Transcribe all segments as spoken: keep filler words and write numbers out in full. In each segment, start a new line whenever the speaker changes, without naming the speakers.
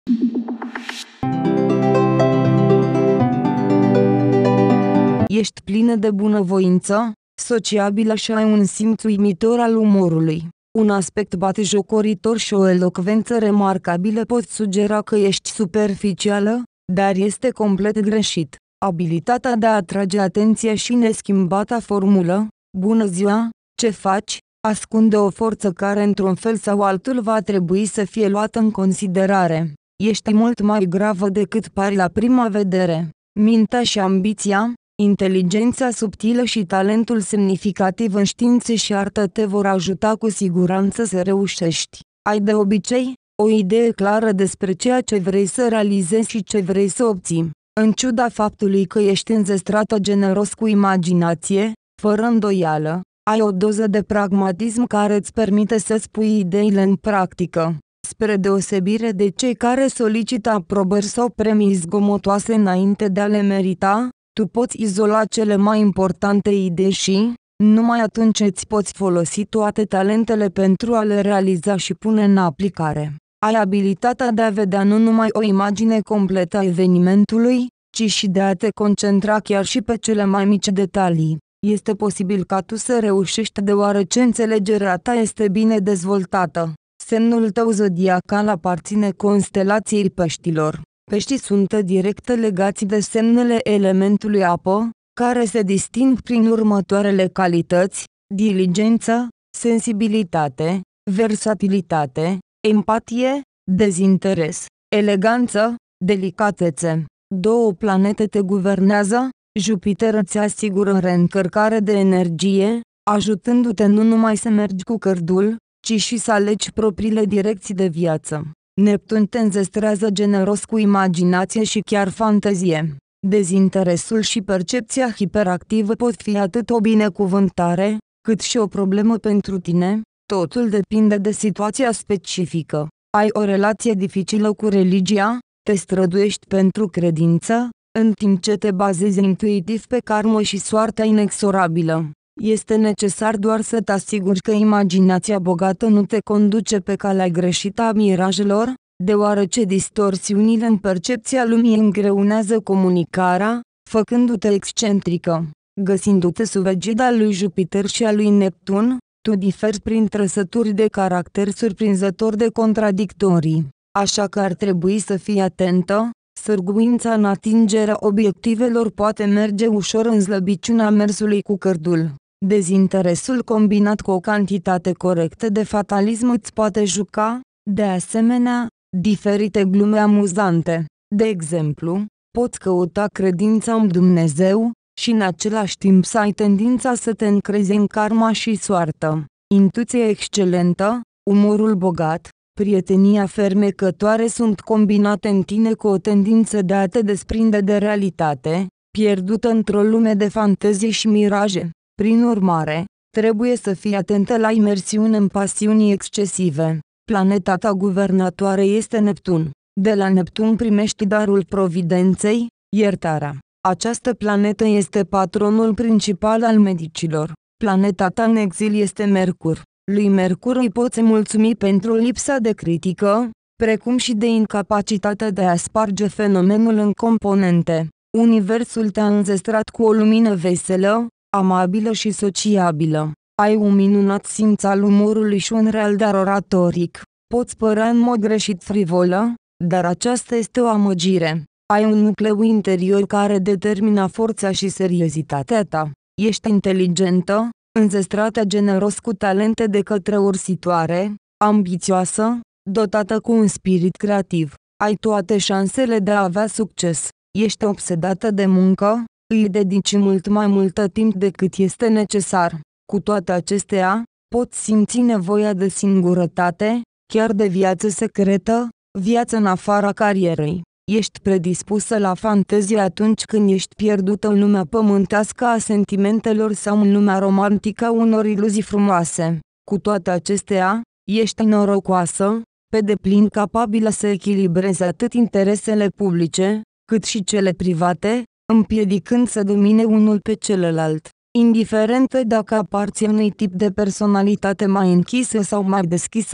Ești plină de bunăvoință, sociabilă și ai un simț uimitor al umorului. Un aspect batjocoritor și o elocvență remarcabilă pot sugera că ești superficială, dar este complet greșit. Abilitatea de a atrage atenția și neschimbata formulă, "Bună ziua, ce faci?" ascunde o forță care într-un fel sau altul va trebui să fie luată în considerare. Ești mult mai gravă decât pari la prima vedere. Mintea și ambiția, inteligența subtilă și talentul semnificativ în științe și artă te vor ajuta cu siguranță să reușești. Ai de obicei o idee clară despre ceea ce vrei să realizezi și ce vrei să obții. În ciuda faptului că ești înzestrată generos cu imaginație, fără îndoială, ai o doză de pragmatism care îți permite să-ți pui ideile în practică. Spre deosebire de cei care solicită aprobări sau premii zgomotoase înainte de a le merita, tu poți izola cele mai importante idei și, numai atunci îți poți folosi toate talentele pentru a le realiza și pune în aplicare. Ai abilitatea de a vedea nu numai o imagine completă a evenimentului, ci și de a te concentra chiar și pe cele mai mici detalii. Este posibil ca tu să reușești deoarece înțelegerea ta este bine dezvoltată. Semnul tău zodiacal aparține constelației Peștilor. Peștii sunt direct legați de semnele elementului apă, care se disting prin următoarele calități: diligență, sensibilitate, versatilitate, empatie, dezinteres, eleganță, delicatețe. Două planete te guvernează, Jupiter îți asigură reîncărcare de energie, ajutându-te nu numai să mergi cu cărdul, ci și să alegi propriile direcții de viață. Neptun te înzestrează generos cu imaginație și chiar fantezie. Dezinteresul și percepția hiperactivă pot fi atât o binecuvântare, cât și o problemă pentru tine, totul depinde de situația specifică. Ai o relație dificilă cu religia, te străduiești pentru credință, în timp ce te bazezi intuitiv pe karmă și soarta inexorabilă. Este necesar doar să te asiguri că imaginația bogată nu te conduce pe calea greșită a mirajelor, deoarece distorsiunile în percepția lumii îngreunează comunicarea, făcându-te excentrică. Găsindu-te sub egida lui Jupiter și a lui Neptun, tu diferi prin trăsături de caracter surprinzător de contradictorii. Așa că ar trebui să fii atentă. Sârguința în atingerea obiectivelor poate merge ușor în slăbiciunea mersului cu cărdul. Dezinteresul combinat cu o cantitate corectă de fatalism îți poate juca, de asemenea, diferite glume amuzante. De exemplu, poți căuta credința în Dumnezeu, și în același timp să ai tendința să te încrezi în karma și soartă. Intuiția excelentă, umorul bogat, prietenia fermecătoare sunt combinate în tine cu o tendință de a te desprinde de realitate, pierdută într-o lume de fantezie și miraje. Prin urmare, trebuie să fii atentă la imersiune în pasiuni excesive. Planeta ta guvernatoare este Neptun. De la Neptun primești darul providenței, iertarea. Această planetă este patronul principal al medicilor. Planeta ta în exil este Mercur. Lui Mercur îi poți mulțumi pentru lipsa de critică, precum și de incapacitatea de a sparge fenomenul în componente. Universul te-a înzestrat cu o lumină veselă, amabilă și sociabilă. Ai un minunat simț al umorului și un real dar oratoric. Poți părea în mod greșit frivolă, dar aceasta este o amăgire. Ai un nucleu interior care determină forța și seriozitatea ta. Ești inteligentă, înzestrată generos cu talente de cătrăursitoare, ambițioasă, dotată cu un spirit creativ. Ai toate șansele de a avea succes. Ești obsedată de muncă, îi dedici mult mai mult timp decât este necesar. Cu toate acestea, poți simți nevoia de singurătate, chiar de viață secretă, viață în afara carierei. Ești predispusă la fantezie atunci când ești pierdută în lumea pământească a sentimentelor sau în lumea romantică a unor iluzii frumoase. Cu toate acestea, ești norocoasă, pe deplin capabilă să echilibreze atât interesele publice, cât și cele private, împiedicând să domine unul pe celălalt. Indiferent dacă aparții unui tip de personalitate mai închisă sau mai deschisă,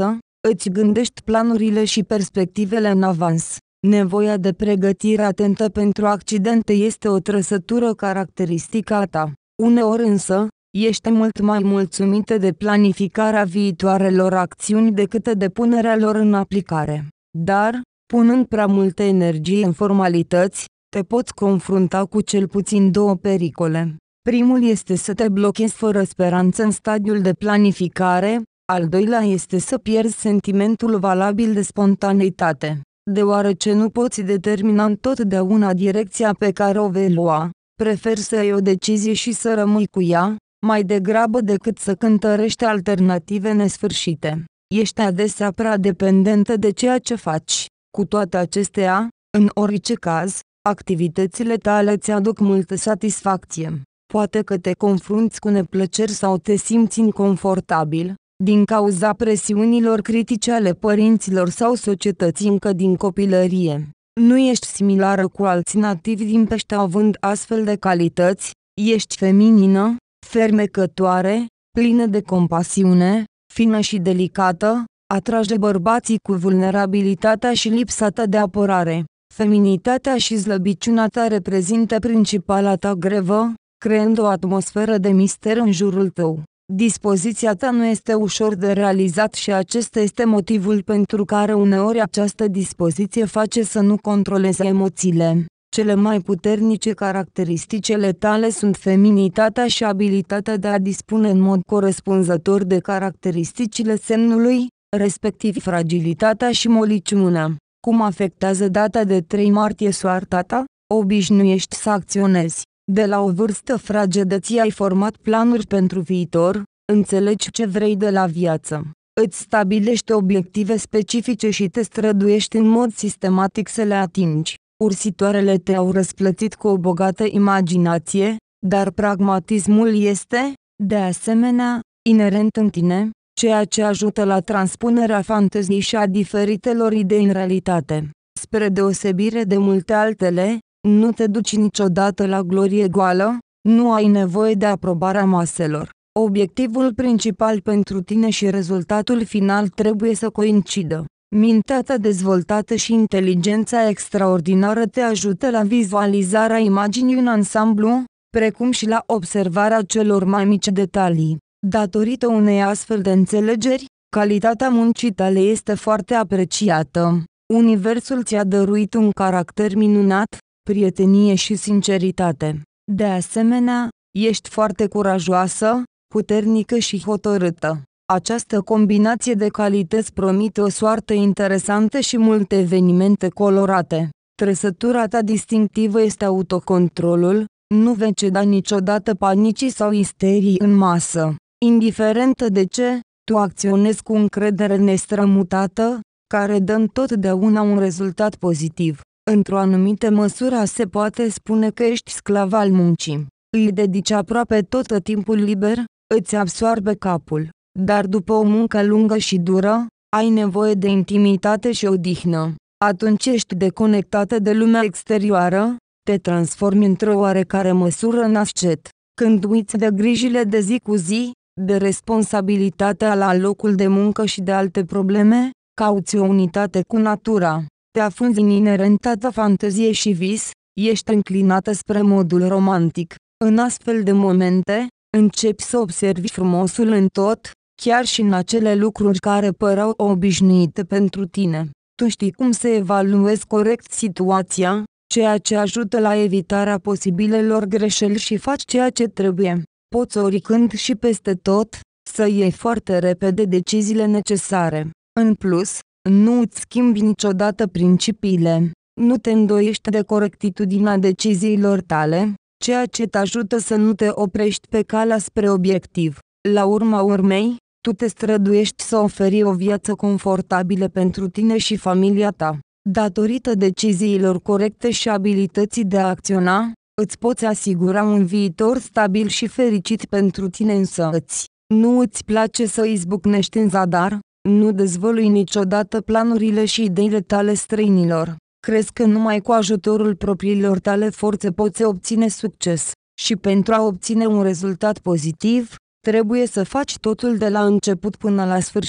Îți gândești planurile și perspectivele în avans. Nevoia de pregătire atentă pentru accidente este o trăsătură caracteristică a ta. Uneori însă, ești mult mai mulțumită de planificarea viitoarelor acțiuni decât de punerea lor în aplicare. Dar, punând prea multă energie în formalități, te poți confrunta cu cel puțin două pericole. Primul este să te blochezi fără speranță în stadiul de planificare, al doilea este să pierzi sentimentul valabil de spontaneitate. Deoarece nu poți determina întotdeauna direcția pe care o vei lua, preferi să iei o decizie și să rămâi cu ea, mai degrabă decât să cântărești alternative nesfârșite. Ești adesea prea dependentă de ceea ce faci. Cu toate acestea, în orice caz, activitățile tale îți aduc multă satisfacție. Poate că te confrunți cu neplăceri sau te simți inconfortabil, din cauza presiunilor critice ale părinților sau societății încă din copilărie. Nu ești similară cu alți nativi din pește având astfel de calități, ești feminină, fermecătoare, plină de compasiune, fină și delicată, atrage bărbații cu vulnerabilitatea și lipsa ta de apărare. Feminitatea și slăbiciunea ta reprezintă principala ta grevă, creând o atmosferă de mister în jurul tău. Dispoziția ta nu este ușor de realizat și acesta este motivul pentru care uneori această dispoziție face să nu controlezi emoțiile. Cele mai puternice caracteristicile tale sunt feminitatea și abilitatea de a dispune în mod corespunzător de caracteristicile semnului, respectiv fragilitatea și moliciunea. Cum afectează data de trei martie soarta ta? Obișnuiești să acționezi. De la o vârstă fragedă ți-ai format planuri pentru viitor, înțelegi ce vrei de la viață. Îți stabilești obiective specifice și te străduiești în mod sistematic să le atingi. Ursitoarele te-au răsplătit cu o bogată imaginație, dar pragmatismul este, de asemenea, inerent în tine, ceea ce ajută la transpunerea fanteziei și a diferitelor idei în realitate. Spre deosebire de multe altele, nu te duci niciodată la glorie goală, nu ai nevoie de aprobarea maselor. Obiectivul principal pentru tine și rezultatul final trebuie să coincidă. Mintea ta dezvoltată și inteligența extraordinară te ajută la vizualizarea imaginii în ansamblu, precum și la observarea celor mai mici detalii. Datorită unei astfel de înțelegeri, calitatea muncii tale este foarte apreciată. Universul ți-a dăruit un caracter minunat, prietenie și sinceritate. De asemenea, ești foarte curajoasă, puternică și hotărâtă. Această combinație de calități promite o soartă interesantă și multe evenimente colorate. Trăsătura ta distinctivă este autocontrolul, nu vei ceda niciodată panicii sau isterii în masă. Indiferent de ce, tu acționezi cu încredere nestrămutată, care dă întotdeauna un rezultat pozitiv. Într-o anumită măsură se poate spune că ești sclav al muncii. Îi dedici aproape tot timpul liber, îți absoarbe capul. Dar după o muncă lungă și dură, ai nevoie de intimitate și odihnă. Atunci ești deconectată de lumea exterioară, te transformi într-o oarecare măsură în ascet. Când uiți de grijile de zi cu zi, de responsabilitatea la locul de muncă și de alte probleme, cauți o unitate cu natura. Te afunzi în inerenta ta fantezie și vis, ești înclinată spre modul romantic. În astfel de momente, începi să observi frumosul în tot, chiar și în acele lucruri care păreau obișnuite pentru tine. Tu știi cum să evaluezi corect situația, ceea ce ajută la evitarea posibilelor greșeli și faci ceea ce trebuie. Poți oricând și peste tot, să iei foarte repede deciziile necesare. În plus, nu îți schimbi niciodată principiile, nu te îndoiești de corectitudinea deciziilor tale, ceea ce te ajută să nu te oprești pe calea spre obiectiv. La urma urmei, tu te străduiești să oferi o viață confortabilă pentru tine și familia ta. Datorită deciziilor corecte și abilității de a acționa, îți poți asigura un viitor stabil și fericit pentru tine însăți. Nu îți place să izbucnești în zadar, nu dezvălui niciodată planurile și ideile tale străinilor. Crezi că numai cu ajutorul propriilor tale forțe poți obține succes. Și pentru a obține un rezultat pozitiv, trebuie să faci totul de la început până la sfârșit.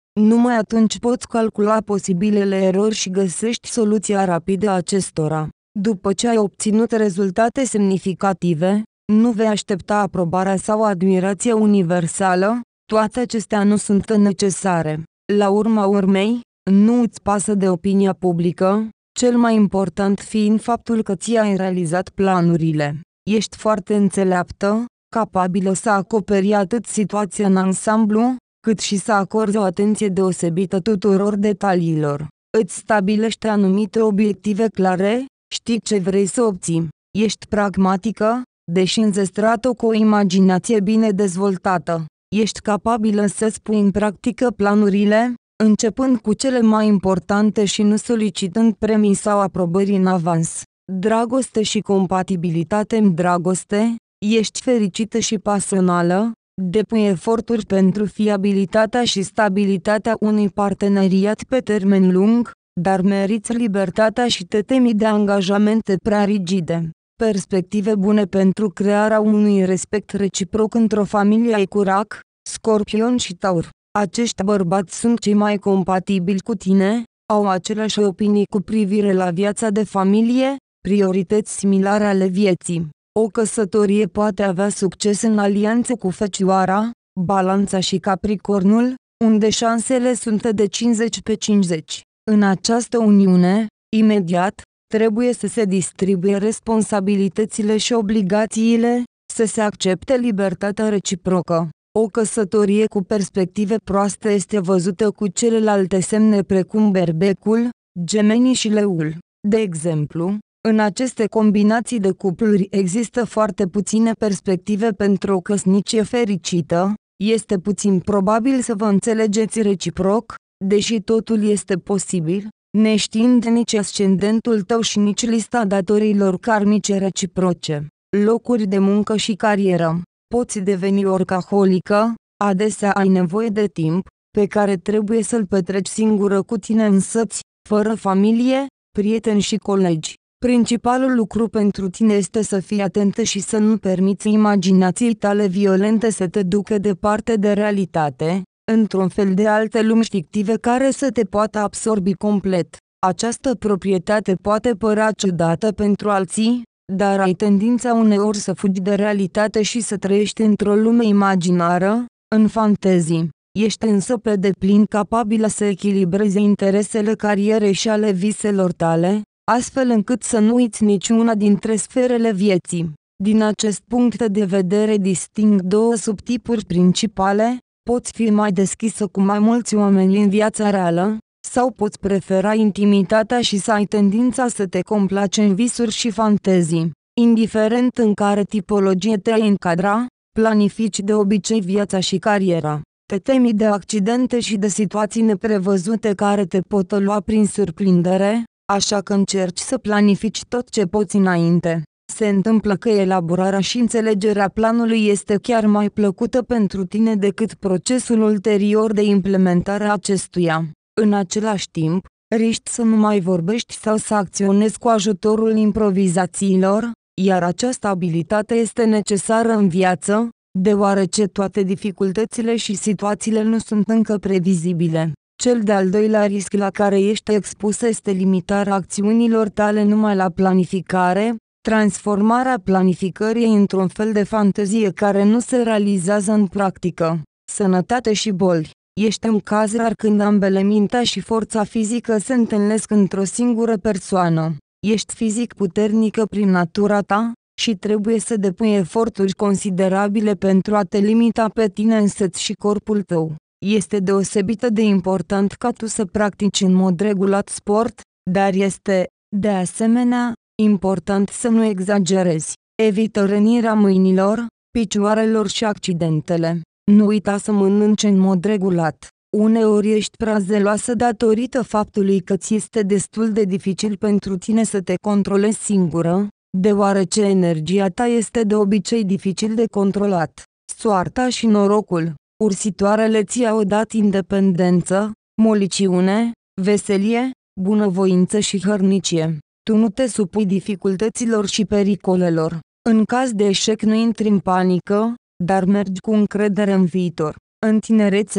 Numai atunci poți calcula posibilele erori și găsești soluția rapidă a acestora. După ce ai obținut rezultate semnificative, nu vei aștepta aprobarea sau admirația universală, toate acestea nu sunt necesare. La urma urmei, nu îți pasă de opinia publică, cel mai important fiind faptul că ți-ai realizat planurile. Ești foarte înțeleaptă, capabilă să acoperi atât situația în ansamblu, cât și să acorzi o atenție deosebită tuturor detaliilor. Îți stabilești anumite obiective clare, știi ce vrei să obții. Ești pragmatică, deși înzestrată cu o imaginație bine dezvoltată. Ești capabilă să-ți pui în practică planurile, începând cu cele mai importante și nu solicitând premii sau aprobări în avans. Dragoste și compatibilitate în dragoste, ești fericită și pasională, depui eforturi pentru fiabilitatea și stabilitatea unui parteneriat pe termen lung, dar meriți libertatea și te temi de angajamente prea rigide. Perspective bune pentru crearea unui respect reciproc într-o familie ai cu Rac, Scorpion și Taur. Acești bărbați sunt cei mai compatibili cu tine, au aceleași opinii cu privire la viața de familie, priorități similare ale vieții. O căsătorie poate avea succes în alianțe cu Fecioara, Balanța și Capricornul, unde șansele sunt de cincizeci pe cincizeci. În această uniune, imediat, trebuie să se distribuie responsabilitățile și obligațiile, să se accepte libertatea reciprocă. O căsătorie cu perspective proaste este văzută cu celelalte semne precum Berbecul, Gemenii și Leul. De exemplu, în aceste combinații de cupluri există foarte puține perspective pentru o căsnicie fericită, este puțin probabil să vă înțelegeți reciproc, deși totul este posibil, neștiind nici ascendentul tău și nici lista datoriilor karmice reciproce. Locuri de muncă și carieră. Poți deveni orcaholică, adesea ai nevoie de timp, pe care trebuie să-l petreci singură cu tine însăți, fără familie, prieteni și colegi. Principalul lucru pentru tine este să fii atentă și să nu permiți imaginației tale violente să te ducă departe de realitate, într-un fel de alte lumi fictive care să te poată absorbi complet. Această proprietate poate părea ciudată pentru alții, dar ai tendința uneori să fugi de realitate și să trăiești într-o lume imaginară, în fantezii. Ești însă pe deplin capabilă să echilibrezi interesele carierei și ale viselor tale, astfel încât să nu uiți niciuna dintre sferele vieții. Din acest punct de vedere disting două subtipuri principale: poți fi mai deschisă cu mai mulți oameni în viața reală, sau poți prefera intimitatea și să ai tendința să te complaci în visuri și fantezii. Indiferent în care tipologie te-ai încadra, planifici de obicei viața și cariera. Te temi de accidente și de situații neprevăzute care te pot lua prin surprindere, așa că încerci să planifici tot ce poți înainte. Se întâmplă că elaborarea și înțelegerea planului este chiar mai plăcută pentru tine decât procesul ulterior de implementare a acestuia. În același timp, riști să nu mai vorbești sau să acționezi cu ajutorul improvizațiilor, iar această abilitate este necesară în viață, deoarece toate dificultățile și situațiile nu sunt încă previzibile. Cel de-al doilea risc la care ești expusă este limitarea acțiunilor tale numai la planificare, transformarea planificării într-un fel de fantezie care nu se realizează în practică. Sănătate și boli. Ești în caz rar când ambele mintea și forța fizică se întâlnesc într-o singură persoană. Ești fizic puternică prin natura ta, și trebuie să depui eforturi considerabile pentru a te limita pe tine însăți și corpul tău. Este deosebit de important ca tu să practici în mod regulat sport, dar este, de asemenea, important să nu exagerezi. Evită rănirea mâinilor, picioarelor și accidentele. Nu uita să mănânci în mod regulat. Uneori ești prea zeloasă datorită faptului că ți este destul de dificil pentru tine să te controlezi singură, deoarece energia ta este de obicei dificil de controlat. Soarta și norocul. Ursitoarele ți-au dat independență, moliciune, veselie, bunăvoință și hărnicie. Tu nu te supui dificultăților și pericolelor. În caz de eșec nu intri în panică, dar mergi cu încredere în viitor. În tinerețe,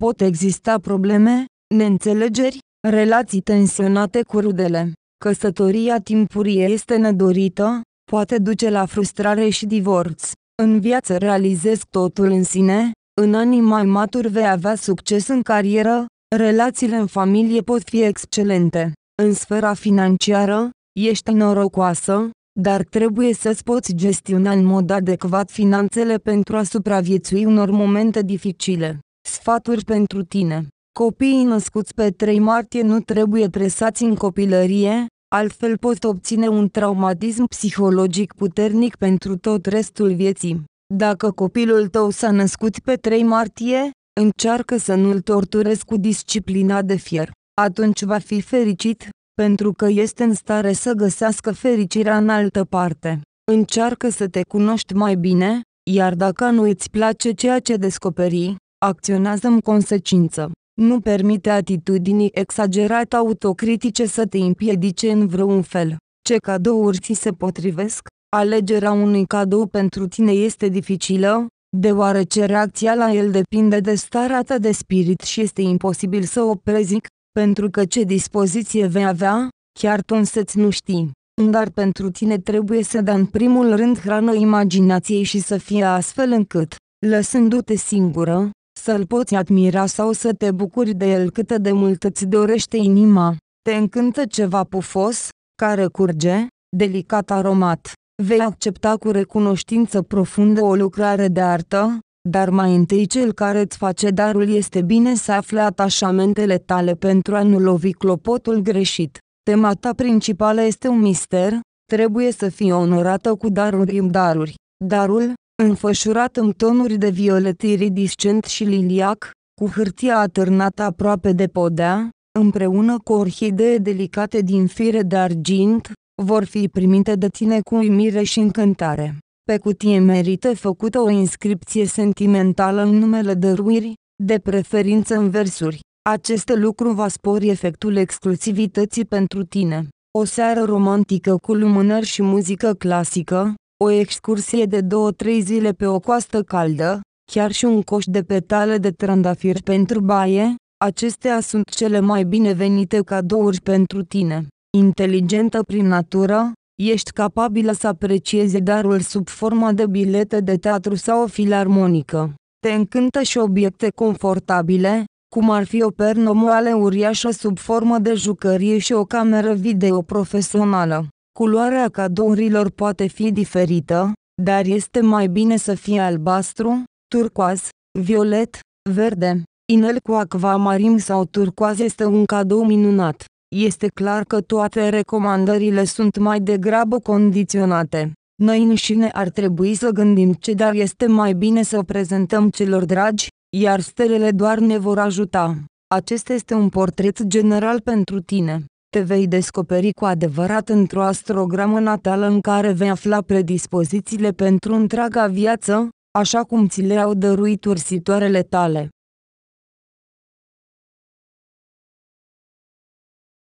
Pot exista probleme, neînțelegeri, relații tensionate cu rudele. Căsătoria timpurie este nedorită, poate duce la frustrare și divorț. În viață realizezi totul în sine, în anii mai maturi vei avea succes în carieră, relațiile în familie pot fi excelente. În sfera financiară, ești norocoasă, dar trebuie să-ți poți gestiona în mod adecvat finanțele pentru a supraviețui unor momente dificile. Sfaturi pentru tine. Copiii născuți pe trei martie nu trebuie presați în copilărie, altfel pot obține un traumatism psihologic puternic pentru tot restul vieții. Dacă copilul tău s-a născut pe trei martie, încearcă să nu-l torturezi cu disciplina de fier. Atunci va fi fericit, pentru că este în stare să găsească fericirea în altă parte. Încearcă să te cunoști mai bine, iar dacă nu îți place ceea ce descoperi, acționează în consecință. Nu permite atitudinii exagerate autocritice să te împiedice în vreun fel. Ce cadouri ți se potrivesc? Alegerea unui cadou pentru tine este dificilă, deoarece reacția la el depinde de starea ta de spirit și este imposibil să o prezic, pentru că ce dispoziție vei avea, chiar tu însăți nu știi. Dar pentru tine trebuie să dea în primul rând hrană imaginației și să fie astfel încât, lăsându-te singură, să-l poți admira sau să te bucuri de el cât de mult îți dorește inima. Te încântă ceva pufos, care curge, delicat aromat. Vei accepta cu recunoștință profundă o lucrare de artă, dar mai întâi cel care îți face darul este bine să afle atașamentele tale pentru a nu lovi clopotul greșit. Tema ta principală este un mister, trebuie să fii onorată cu daruri în daruri. Darul, înfășurat în tonuri de violet iridiscent și liliac, cu hârtia atârnată aproape de podea, împreună cu orhidee delicate din fire de argint, vor fi primite de tine cu uimire și încântare. Pe cutie merită făcută o inscripție sentimentală în numele dăruirii, de preferință în versuri. Acest lucru va spori efectul exclusivității pentru tine. O seară romantică cu lumânări și muzică clasică, o excursie de două-trei zile pe o coastă caldă, chiar și un coș de petale de trandafir pentru baie, acestea sunt cele mai binevenite cadouri pentru tine. Inteligentă prin natură, ești capabilă să apreciezi darul sub forma de bilete de teatru sau o filarmonică. Te încântă și obiecte confortabile, cum ar fi o pernă moale uriașă sub formă de jucărie și o cameră video profesională. Culoarea cadourilor poate fi diferită, dar este mai bine să fie albastru, turcoaz, violet, verde. Inel cu acvamarim sau turcoaz este un cadou minunat. Este clar că toate recomandările sunt mai degrabă condiționate. Noi înșine ar trebui să gândim ce dar este mai bine să o prezentăm celor dragi, iar stelele doar ne vor ajuta. Acesta este un portret general pentru tine. Te vei descoperi cu adevărat într-o astrogramă natală în care vei afla predispozițiile pentru întreaga viață, așa cum ți le-au dăruit ursitoarele tale.